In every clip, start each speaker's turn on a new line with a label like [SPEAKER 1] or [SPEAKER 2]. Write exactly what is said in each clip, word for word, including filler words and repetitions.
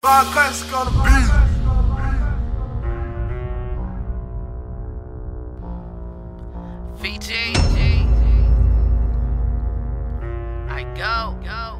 [SPEAKER 1] Five classic on the beat.
[SPEAKER 2] Fiji, I go, go.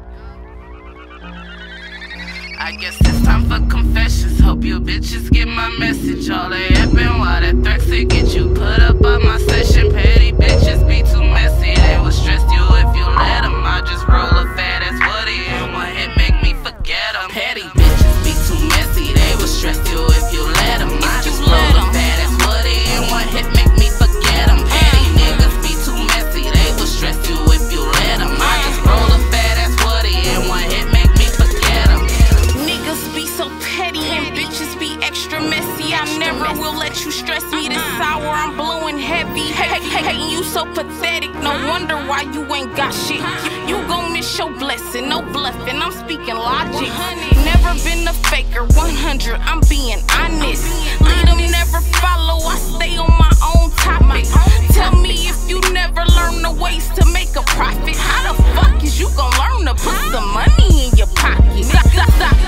[SPEAKER 2] I guess it's time for confessions. Hope you bitches get my message. All they yapping while that threats to get you put up on my session. Petty bitches be too messy. They will stress you if you let them. I just roll a fat ass woody and one hit make me forget them. Petty bitches be too messy. They will stress you if you let them. I just roll a fat ass woody and one hit make me forget them. Petty niggas be too messy. They will stress you if you let them. I just roll a fat ass woody and one hit make me forget them.
[SPEAKER 3] Niggas be so petty and bitches be extra messy. I never will let you stress me this hour. I'm blowing heavy. Hey, hey, hey, you so pathetic. No wonder why you ain't got shit. You, you gon' miss your blessing. No bluffing. I'm speaking logic. Never been a faker. one hundred. I'm being honest. Lead them never follow. I stay on my own topic. Tell me if you never learn the ways to make a profit. How the fuck is you gon' learn to put some money in your pocket? Stop, stop, stop.